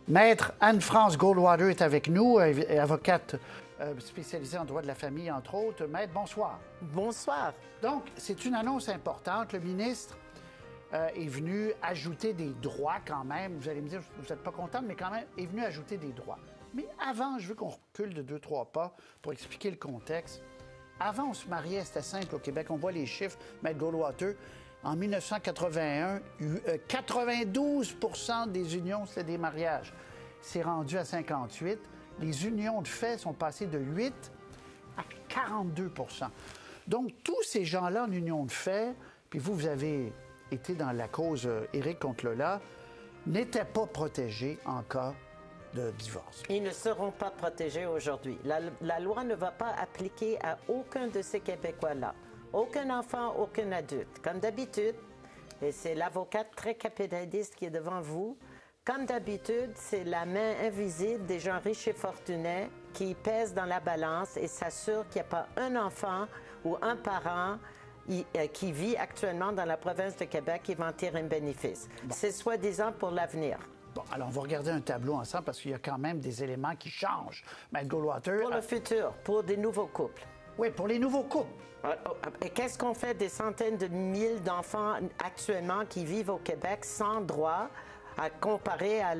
Maître Anne-France Goldwater est avec nous, avocate spécialisée en droit de la famille, entre autres. Maître, bonsoir. Bonsoir. Donc, c'est une annonce importante. Le ministre est venu ajouter des droits quand même. Vous allez me dire, vous n'êtes pas contente, mais quand même, est venu ajouter des droits. Mais avant, je veux qu'on recule de 2-3 pas pour expliquer le contexte. Avant, on se mariait, c'était simple au Québec. On voit les chiffres, Maître Goldwater. En 1981, 92 % des unions, c'était des mariages. C'est rendu à 58. Les unions de fait sont passées de 8 à 42 %. Donc, tous ces gens-là en union de fait, puis vous avez été dans la cause Éric contre Lola, n'étaient pas protégés en cas de divorce. Ils ne seront pas protégés aujourd'hui. La loi ne va pas appliquer à aucun de ces Québécois-là. Aucun enfant, aucun adulte. Comme d'habitude, et c'est l'avocate très capitaliste qui est devant vous, comme d'habitude, c'est la main invisible des gens riches et fortunés qui pèsent dans la balance et s'assurent qu'il n'y a pas un enfant ou un parent qui vit actuellement dans la province de Québec qui va en tirer un bénéfice. Bon. C'est soi-disant pour l'avenir. Bon, alors on va regarder un tableau ensemble parce qu'il y a quand même des éléments qui changent. Maître Goldwater... Pour le futur, pour des nouveaux couples. Oui, pour les nouveaux couples. Et qu'est-ce qu'on fait des centaines de milliers d'enfants actuellement qui vivent au Québec sans droit, à comparer à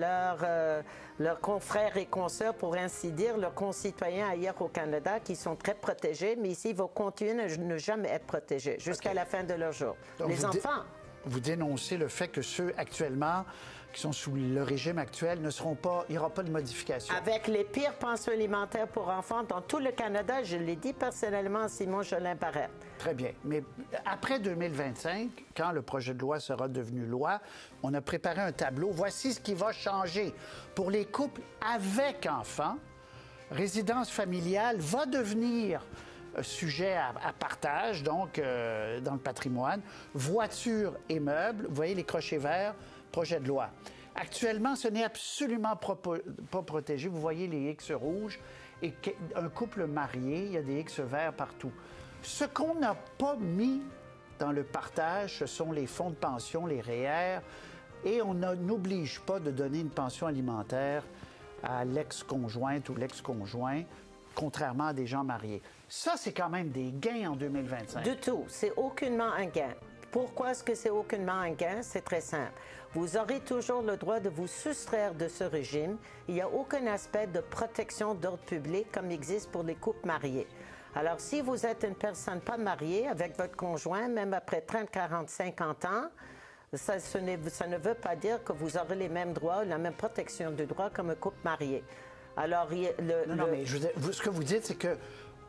leurs confrères et consoeurs, pour ainsi dire, leurs concitoyens ailleurs au Canada, qui sont très protégés, mais ici, ils vont continuer à ne jamais être protégés jusqu'à la fin de leur jour. Donc, les enfants... Vous dénoncez le fait que ceux actuellement qui sont sous le régime actuel ne seront pas, il n'y aura pas de modification. Avec les pires pensions alimentaires pour enfants dans tout le Canada, je l'ai dit personnellement à Simon Jolin-Barrette. Très bien. Mais après 2025, quand le projet de loi sera devenu loi, on a préparé un tableau. Voici ce qui va changer. Pour les couples avec enfants, résidence familiale va devenir sujet à partage, donc dans le patrimoine, voitures et meubles, vous voyez les crochets verts, projet de loi. Actuellement, ce n'est absolument pas protégé. Vous voyez les X rouges et un couple marié, il y a des X verts partout. Ce qu'on n'a pas mis dans le partage, ce sont les fonds de pension, les REER, et on n'oblige pas de donner une pension alimentaire à l'ex-conjointe ou l'ex-conjoint, contrairement à des gens mariés. Ça, c'est quand même des gains en 2025. Du tout. C'est aucunement un gain. Pourquoi est-ce que c'est aucunement un gain? C'est très simple. Vous aurez toujours le droit de vous soustraire de ce régime. Il n'y a aucun aspect de protection d'ordre public comme existe pour les couples mariés. Alors, si vous êtes une personne pas mariée avec votre conjoint, même après 30, 40, 50 ans, ça ne veut pas dire que vous aurez les mêmes droits, la même protection de droits comme un couple marié. Alors, non, mais ce que vous dites, c'est que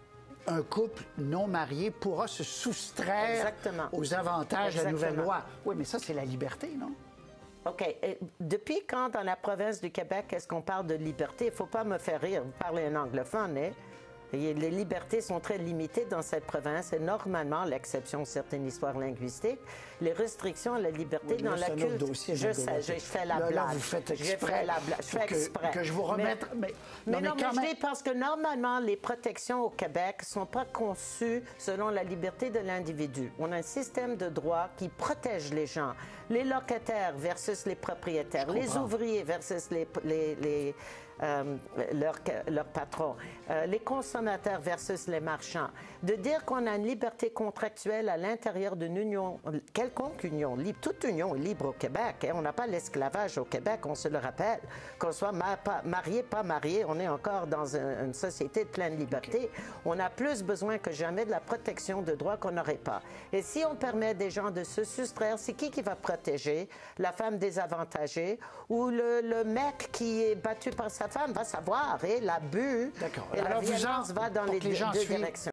un couple non marié pourra se soustraire aux avantages de la nouvelle loi. Oui, mais ça, c'est la liberté, non? OK. Et depuis quand, dans la province du Québec, est-ce qu'on parle de liberté? Il ne faut pas me faire rire. Vous parlez un anglophone, hein? Et les libertés sont très limitées dans cette province et normalement, l'exception de certaines histoires linguistiques, les restrictions à la liberté dans la culte... Dossier, je sais, je fais la blague. Là, vous faites exprès. Je fais exprès. Que je vous remette... Mais je dis parce que normalement, les protections au Québec ne sont pas conçues selon la liberté de l'individu. On a un système de droit qui protège les gens. Les locataires versus les propriétaires, les ouvriers versus leurs patrons, les consommateurs versus les marchands. De dire qu'on a une liberté contractuelle à l'intérieur d'une union, quelconque union libre, toute union est libre au Québec. Hein, on n'a pas l'esclavage au Québec, on se le rappelle. Qu'on soit marié, pas marié, on est encore dans une société de pleine liberté. Okay. On a plus besoin que jamais de la protection de droits qu'on n'aurait pas. Et si on permet des gens de se soustraire, c'est qui va protéger? La femme désavantagée ou le mec qui est battu par sa femme va savoir, et l'abus et la violence va dans les deux directions.